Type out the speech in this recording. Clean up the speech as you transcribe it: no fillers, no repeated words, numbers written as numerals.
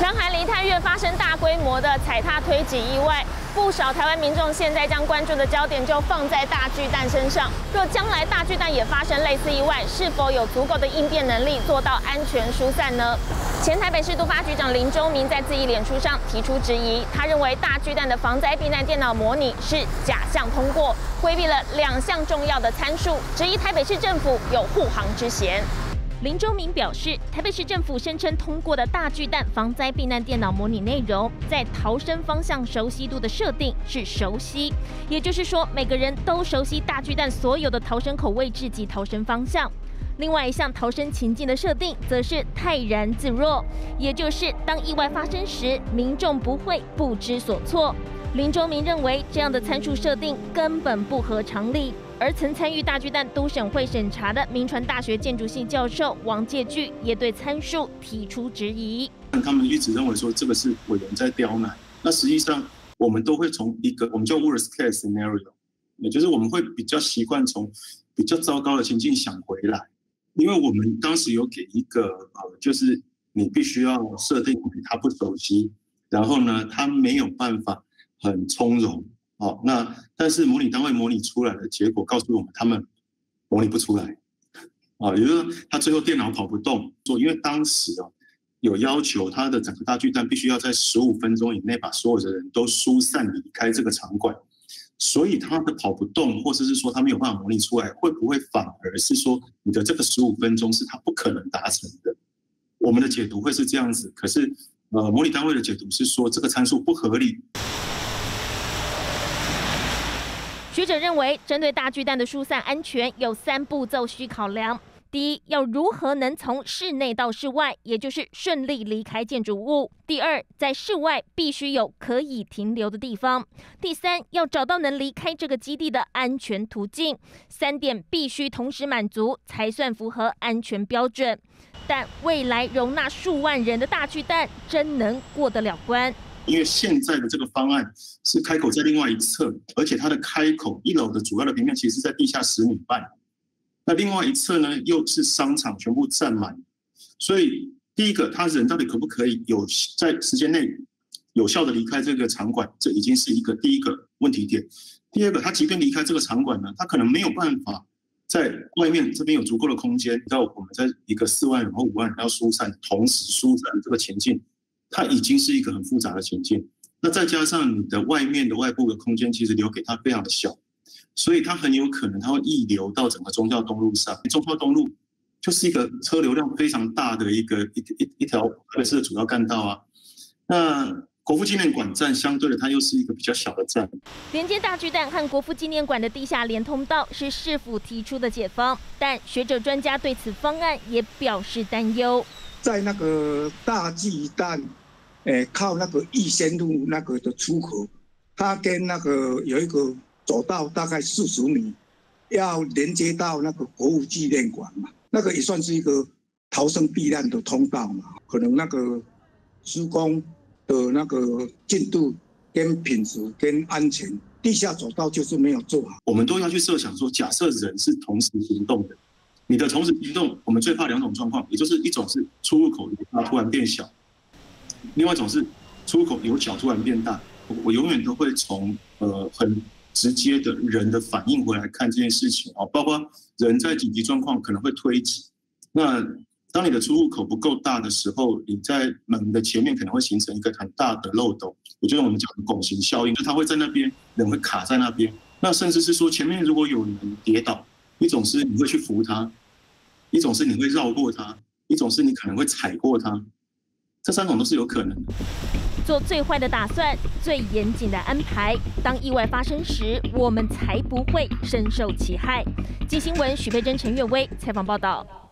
川韩梨泰院发生大规模的踩踏推挤意外，不少台湾民众现在将关注的焦点就放在大巨蛋身上。若将来大巨蛋也发生类似意外，是否有足够的应变能力做到安全疏散呢？前台北市都发局长林周明在自己脸书上提出质疑，他认为大巨蛋的防灾避难电脑模拟是假象通过，规避了2项重要的参数，质疑台北市政府有护航之嫌。林周明表示，台北市政府声称通过的大巨蛋防灾避难电脑模拟内容，在逃生方向熟悉度的设定是熟悉，也就是说，每个人都熟悉大巨蛋所有的逃生口位置及逃生方向。另外一项逃生情境的设定，则是泰然自若，也就是当意外发生时，民众不会不知所措。林周明认为，这样的参数设定根本不合常理。而曾参与大巨蛋都审会审查的民传大学建筑系教授王介巨也对参数提出质疑。 他们一直认为说这个是委员在刁难，那实际上我们都会从一个我们叫 worst case scenario， 也就是我们会比较习惯从比较糟糕的情境想回来，因为我们当时有给一个就是你必须要设定他不熟悉，然后呢他没有办法很从容。那但是模拟单位模拟出来的结果告诉我们，他们模拟不出来，也就是说他最后电脑跑不动，因为当时有要求他的整个大巨蛋必须要在15分钟以内把所有的人都疏散离开这个场馆，所以他的跑不动，或者是说他没有办法模拟出来，会不会反而是说你的这个15分钟是他不可能达成的？我们的解读会是这样子，可是模拟单位的解读是说这个参数不合理。 学者认为，针对大巨蛋的疏散安全有3步骤需考量。第一，要如何能从室内到室外，也就是顺利离开建筑物。第二，在室外必须有可以停留的地方。第三，要找到能离开这个基地的安全途径。3点必须同时满足，才算符合安全标准。但未来容纳数万人的大巨蛋，真能过得了关？ 因为现在的这个方案是开口在另外一侧，而且它的开口1楼的主要的平面其实是在地下10米半，那另外一侧呢又是商场全部占满，所以第一个，他人到底可不可以在时间内有效的离开这个场馆，这已经是第一个问题点。第二个，他即便离开这个场馆呢，他可能没有办法在外面这边有足够的空间，到我们在一个4万人或5万人要疏散，同时疏散这个情境。它已经是一个很复杂的情境，那再加上你的外面的外部的空间其实留给它非常的小，所以它很有可能它会溢流到整个忠孝东路上。忠孝东路就是一个车流量非常大的一条特别是的主要干道啊。那国父纪念馆站相对的，它又是一个比较小的站。 连接大巨蛋和国父纪念馆的地下连通道是市府提出的解方，但学者专家对此方案也表示担忧。 在那个大巨蛋，靠那个逸仙路那个的出口，它跟那个有一个走道大概40米，要连接到那个国父纪念馆嘛，那个也算是一个逃生避难的通道嘛。可能那个施工的那个进度跟品质跟安全，地下走道就是没有做好。 我们都要去设想说，假设人是同时行动的。你的同时行动，我们最怕2种状况，也就是一种是出入口它突然变小，另外一种是出入口由小突然变大。我永远都会从很直接的人的反应回来看这件事情包括人在紧急状况可能会推挤，那当你的出入口不够大的时候，你在门的前面可能会形成一个很大的漏斗，也就是我们讲的拱形效应，就是它会在那边，人会卡在那边。那甚至是说前面如果有人跌倒，一种是你会去扶他，一种是你会绕过他，一种是你可能会踩过他，这3种都是有可能的。 做最坏的打算，最严谨的安排，当意外发生时，我们才不会深受其害。镜新闻许佩珍、陈月薇采访报道。